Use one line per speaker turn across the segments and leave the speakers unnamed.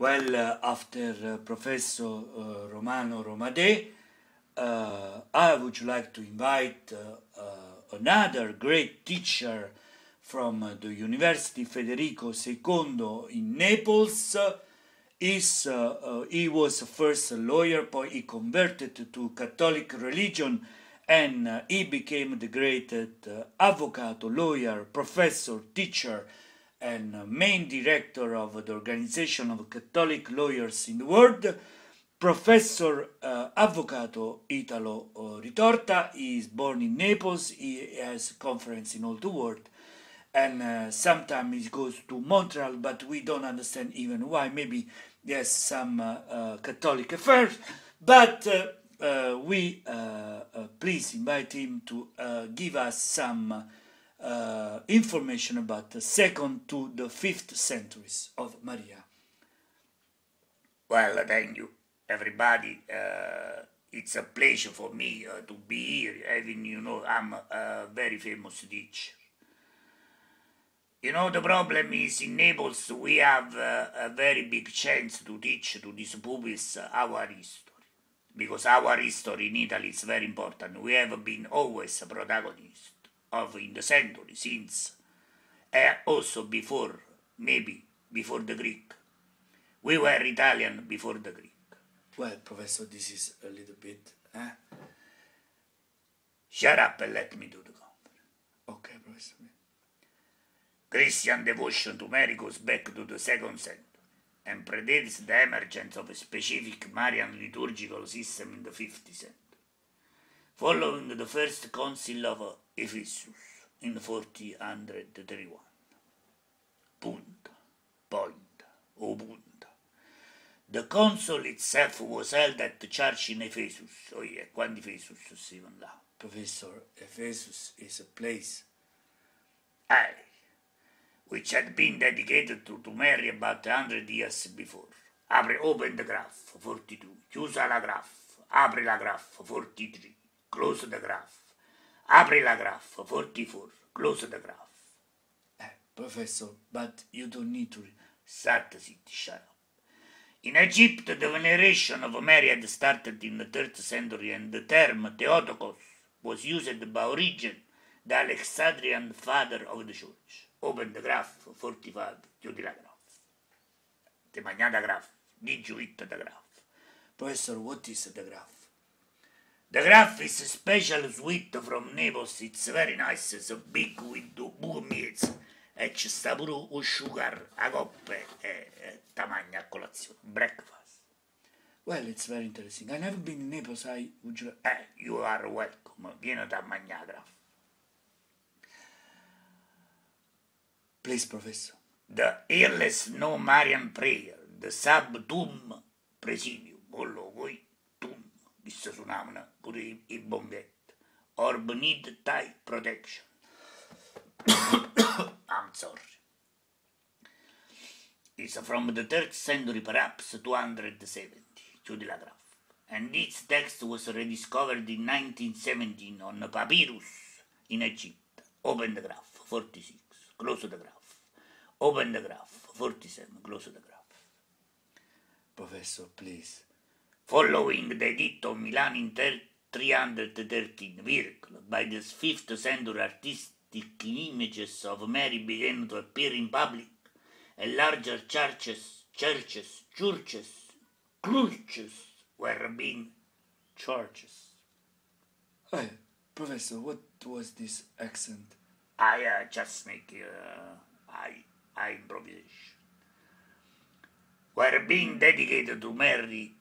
Well, after Professor Romano Romadè, I would like to invite another great teacher from the University Federico II in Naples. He was first a lawyer, but he converted to Catholic religion, and he became the great avvocato, lawyer, professor, teacher, and main director of the Organization of Catholic Lawyers in the World. Professor Avvocato Italo Ritorta. He is born in Naples. He has conference in all the world, and sometimes he goes to Montreal, but we don't understand even why. Maybe there's some Catholic affairs, but we please invite him to give us some information about the 2nd to the 5th centuries of Maria.
Well, thank you, everybody. It's a pleasure for me to be here, having, I'm a very famous teacher. The problem is in Naples we have a very big chance to teach to these pupils our history. Because our history in Italy is very important. We have been always a protagonist of in the century, since also before, maybe before the Greek. We were Italian before the Greek.
Well, Professor, this is a little bit...
Shut up and let me do the conference.
Okay, Professor.
Christian devotion to Mary goes back to the 2nd century and predates the emergence of a specific Marian liturgical system in the 5th century, following the first council of Ephesus in 431. Punta. The council itself was held at the church in Ephesus. Oh yeah, quando Ephesus si là.
Professor, Ephesus is a place
which had been dedicated to Mary about 100 years before. Open the graph, 42. Chiusa la graph. Apri la graph, 43. Close the graph. Apri la graph, 44. Close the graph.
Professor, but you don't need to...
Shut up. In Egypt, the veneration of Mary had started in the 3rd century, and the term Theotokos was used by Origen, the Alexandrian father of the church. Open the graph, 45, chiudi la graph. Ti magnata graph, digit the graph.
Professor, what is the graph?
The graph is a special sweet from Naples. It's very nice, it's big with due meals. E ci sta pure un sugar, a coppe e tamagna a colazione, breakfast.
Well, it's very interesting. I've never been in Naples.
You are welcome. Vieni da mangiare, graph.
Please, Professor.
The earliest known Marian prayer, the Sub Tum Presidium, voi tum, visto suonavano pure i bombetti, or beneath thy protection. I'm sorry. It's from the 3rd century, perhaps 270, chiudi la graph. And this text was rediscovered in 1917 on papyrus in Egypt. Open the graph, 46, close the graph. Open the graph, 47, close the graph.
Professor, please.
Following the Edict of Milan in 313, by the 5th century artistic images of Mary began to appear in public, and larger churches were being churches.
Hey, Professor, what was this accent?
I just make improvisation. Were being dedicated to Mary,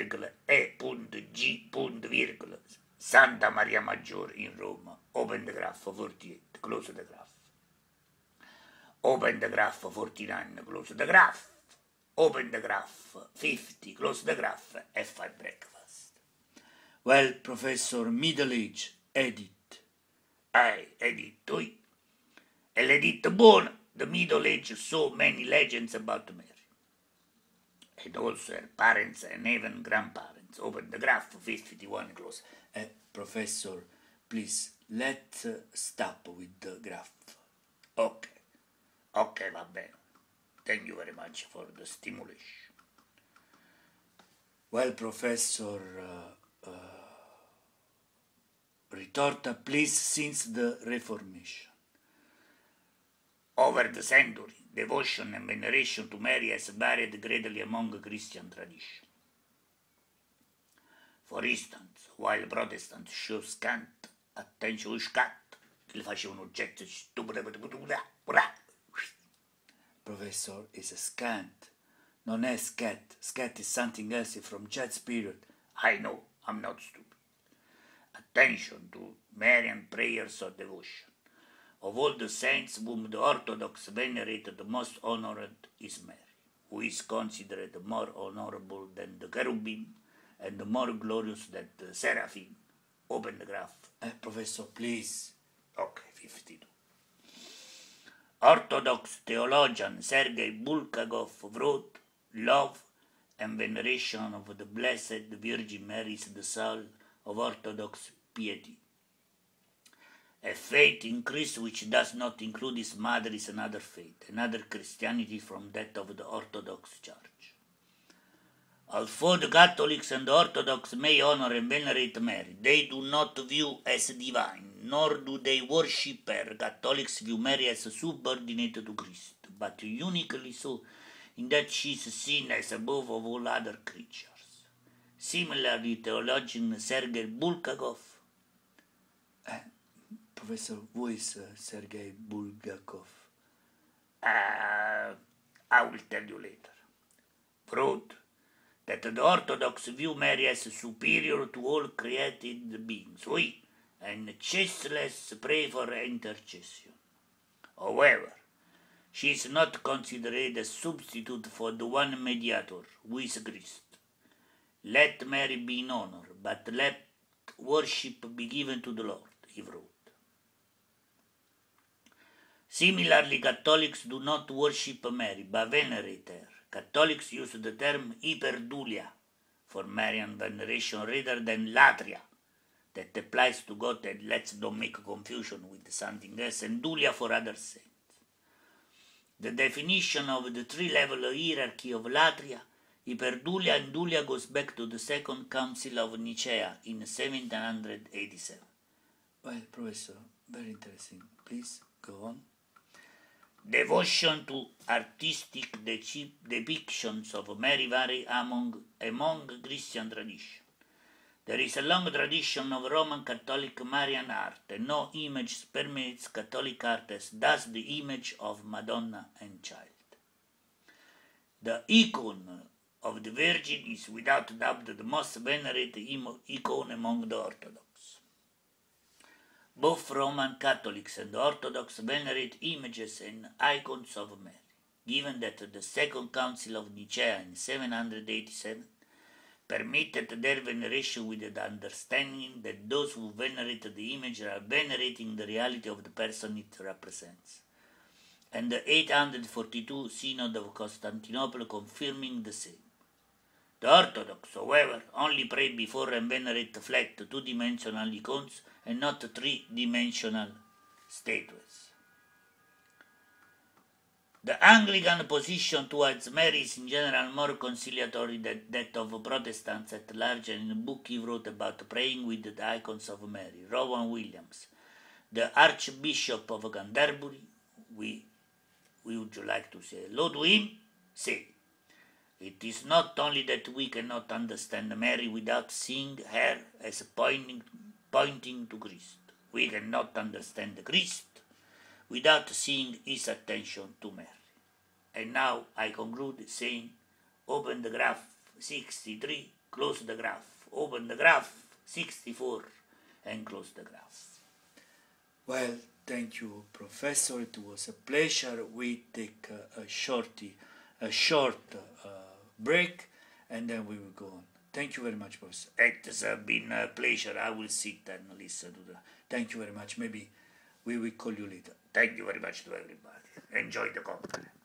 E.G. Santa Maria Maggiore in Rome. Open the graph, 48, close the graph. Open the graph, 49, close the graph. Open the graph, 50, close the graph, e fai breakfast.
Well, Professor, Middle Age, edit.
Edit, oi. E l'edit buono, the Middle Age saw many legends about Mary. And also her parents and even grandparents. Open the graph, 51, close.
Professor, please, let's stop with the graph.
Okay, va bene. Thank you very much for the stimulation.
Well, Professor Ritorta, please, since the Reformation.
Over the century, devotion and veneration to Mary has varied greatly among Christian traditions. For instance, while Protestants show scant attention che facevano oggetto stupido,
Professor, is a scant, non è scat. Scat is something else from Chad's period.
I know, I'm not stupid. Attention to Marian prayers or devotion. Of all the saints whom the Orthodox venerate, the most honored is Mary, who is considered more honorable than the cherubim and more glorious than the seraphim. Open the graph.
Professor, please.
Okay, 52. Orthodox theologian Sergei Bulgakov wrote, "Love and veneration of the Blessed Virgin Mary is the soul of Orthodox piety. A faith in Christ which does not include his mother is another faith, another Christianity from that of the Orthodox Church. Although the Catholics and the Orthodox may honor and venerate Mary, they do not view as divine, nor do they worship her. Catholics view Mary as subordinate to Christ, but uniquely so in that she is seen as above of all other creatures." Similarly, theologian Sergei Bulgakov.
Professor, who is Sergei Bulgakov?
I will tell you later. Wrote that the Orthodox view Mary as superior to all created beings. We, and chasteness, pray for her intercession. However, she is not considered a substitute for the one mediator, who is Christ. Let Mary be in honor, but let worship be given to the Lord, he wrote. Similarly, Catholics do not worship Mary, but venerate her. Catholics use the term hyperdulia for Marian veneration rather than latria, that applies to God, and let's don't make confusion with something else, and dulia for other saints. The definition of the three-level hierarchy of latria, hyperdulia and dulia, goes back to the Second Council of Nicaea in 787.
Well, Professor, very interesting. Please, go on.
Devotion to artistic depictions of Mary vary among Christian traditions. There is a long tradition of Roman Catholic Marian art, and no image permeates Catholic art as does the image of Madonna and Child. The icon of the Virgin is without doubt the most venerated icon among the Orthodox. Both Roman Catholics and Orthodox venerate images and icons of Mary, given that the Second Council of Nicaea in 787 permitted their veneration with the understanding that those who venerate the image are venerating the reality of the person it represents, and the 842 Synod of Constantinople confirming the same. The Orthodox, however, only pray before and venerate flat two-dimensional icons and not three-dimensional statues. The Anglican position towards Mary is in general more conciliatory than that of Protestants at large, and in a book he wrote about praying with the icons of Mary, Rowan Williams, the Archbishop of Canterbury, we would like to say hello to him, said, "It is not only that we cannot understand Mary without seeing her as pointing to Christ. We cannot understand Christ without seeing his attention to Mary." And now I conclude saying, open the graph 63, close the graph, open the graph 64, and close the graph.
Well, thank you, Professor. It was a pleasure. We take a short break, and then we will go on. Thank you very much, Professor.
It has been a pleasure. I will sit and listen to that.
Thank you very much. Maybe we will call you later.
Thank you very much to everybody. Enjoy the company.